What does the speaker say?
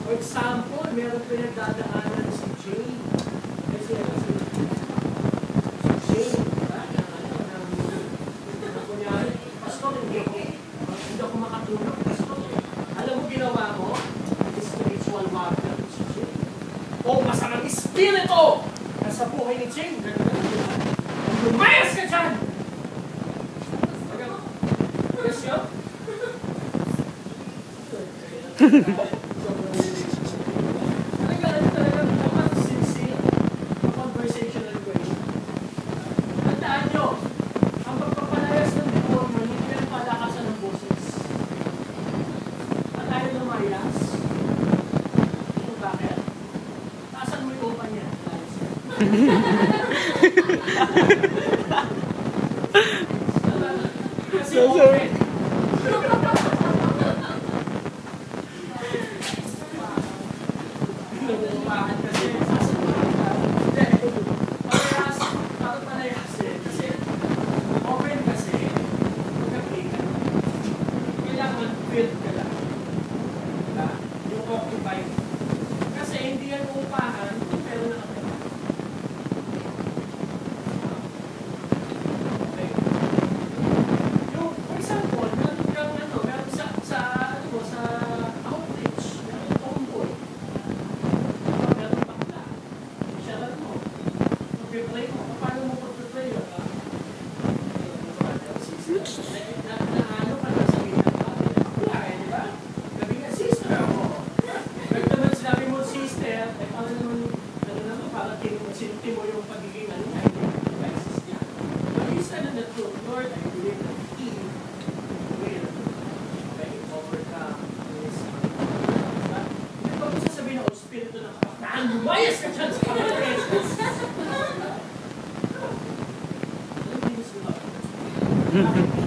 For example, meron pinagdadaanan si Jane. Kasi si Jane, diba? Kunyari, Pastor, hindi ako makatulog. Pastor, alam mo ginawa mo? Spiritual warfare si Jane. O masamang espiritu nasa buhay ni Jane. Lumayas ka dyan! Yes, yun? Talagang dapat sincere conversational question. Tandaan nyo, ang pagpapalayas ng demonyo, hindi yan palakasan ng boses. At tayo lumayas. Ito bakit? Taasan mo yung upan niya. Kasi open. Nabumahan kasi sasabihin ka. Hindi. Palayas eh. Kasi open kasi magkapili ka. Kailangan build ka lang. Diba? Yung occupy. Kasi hindi yan upahan pero nakapila. Lumayas ka dyan sa kapatid!